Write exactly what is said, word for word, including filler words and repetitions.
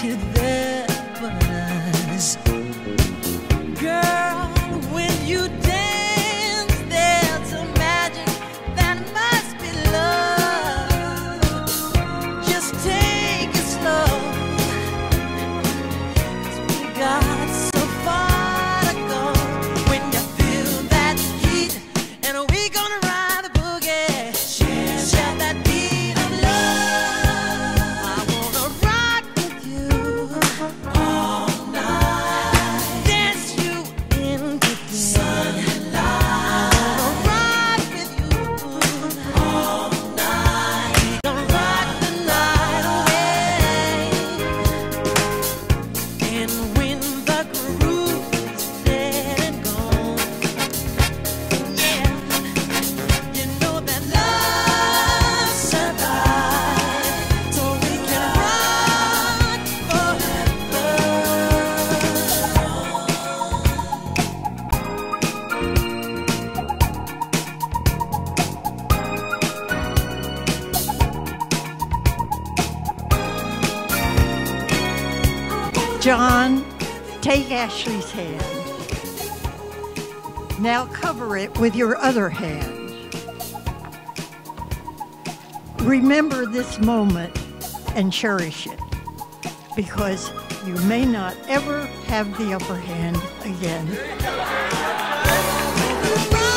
to their bananas. Girl, when you dance, there's a magic that must be love. Just take it slow, 'cause we got so far to go. When you feel that heat, and we gonna ride the boogie, share, share that beat of love. I wanna rock with you all night, dance you into the sunlight. I wanna rock with you all night. We gonna rock the night away. And when the groove is dead and gone, yeah, you know that love survives, so we can rock forever. John, take Ashley's hand. Now cover it with your other hand. Remember this moment and cherish it, because you may not ever have the upper hand again. Rock